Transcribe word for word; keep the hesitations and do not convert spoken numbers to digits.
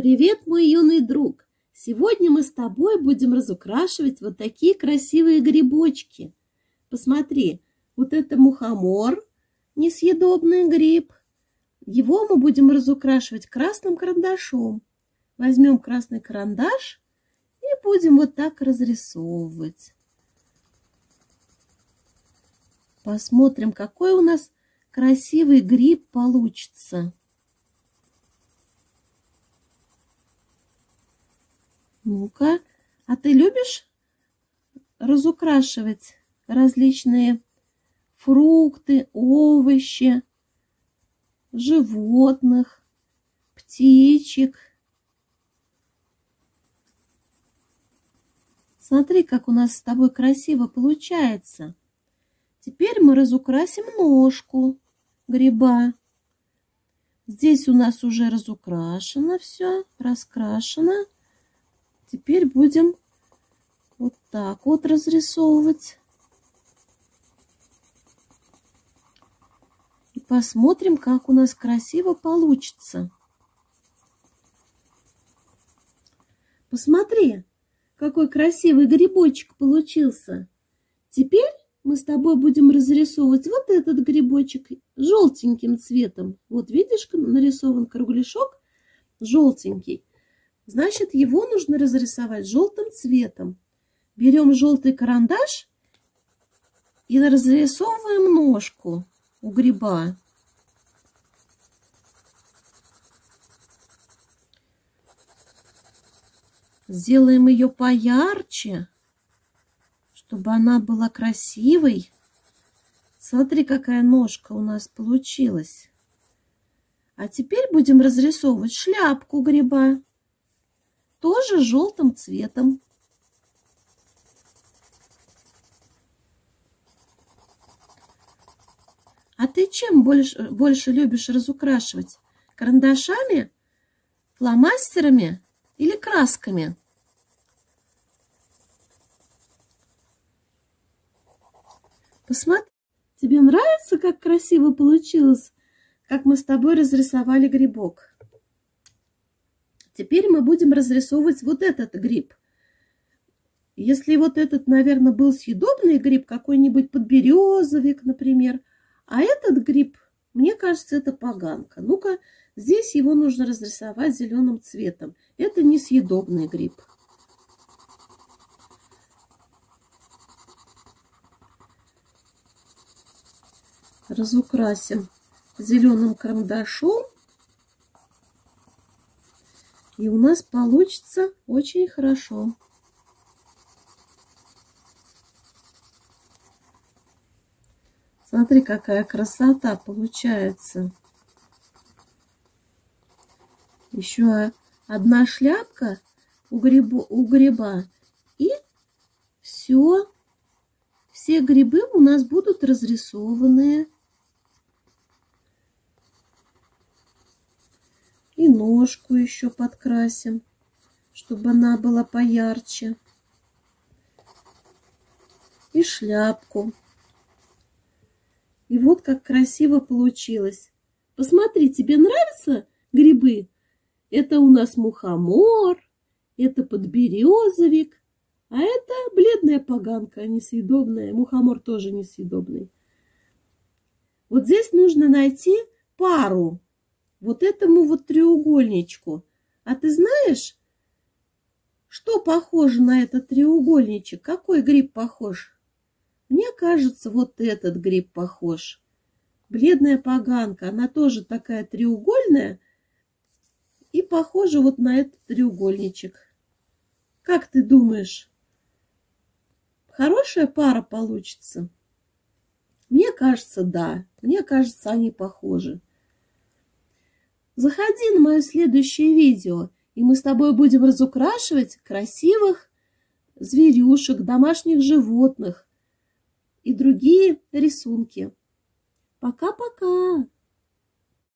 Привет, мой юный друг! Сегодня мы с тобой будем разукрашивать вот такие красивые грибочки. Посмотри, вот это мухомор, несъедобный гриб. Его мы будем разукрашивать красным карандашом. Возьмем красный карандаш и будем вот так разрисовывать. Посмотрим, какой у нас красивый гриб получится. Ну-ка, а ты любишь разукрашивать различные фрукты, овощи, животных, птичек? Смотри, как у нас с тобой красиво получается. Теперь мы разукрасим ножку гриба. Здесь у нас уже разукрашено все, раскрашено. Теперь будем вот так вот разрисовывать. И посмотрим, как у нас красиво получится. Посмотри, какой красивый грибочек получился. Теперь мы с тобой будем разрисовывать вот этот грибочек желтеньким цветом. Вот видишь, нарисован кругляшок желтенький. Значит, его нужно разрисовать желтым цветом. Берем желтый карандаш и разрисовываем ножку у гриба. Сделаем ее поярче, чтобы она была красивой. Смотри, какая ножка у нас получилась. А теперь будем разрисовывать шляпку гриба. Тоже желтым цветом. А ты чем больше, больше любишь разукрашивать? Карандашами, фломастерами или красками? Посмотри, тебе нравится, как красиво получилось, как мы с тобой разрисовали грибок? Теперь мы будем разрисовывать вот этот гриб. Если вот этот, наверное, был съедобный гриб, какой-нибудь подберезовик, например, а этот гриб, мне кажется, это поганка. Ну-ка, здесь его нужно разрисовать зеленым цветом. Это несъедобный гриб. Разукрасим зеленым карандашом. И у нас получится очень хорошо. Смотри, какая красота получается. Еще одна шляпка у, грибу, у гриба. И все. Все грибы у нас будут разрисованные. И ножку еще подкрасим, чтобы она была поярче. И шляпку. И вот как красиво получилось. Посмотри, тебе нравятся грибы? Это у нас мухомор, это подберезовик, а это бледная поганка, несъедобная. Мухомор тоже несъедобный. Вот здесь нужно найти пару вот этому вот треугольничку. А ты знаешь, что похоже на этот треугольничек? Какой гриб похож? Мне кажется, вот этот гриб похож. Бледная поганка. Она тоже такая треугольная. И похожа вот на этот треугольничек. Как ты думаешь, хорошая пара получится? Мне кажется, да. Мне кажется, они похожи. Заходи на мое следующее видео, и мы с тобой будем разукрашивать красивых зверюшек, домашних животных и другие рисунки. Пока-пока!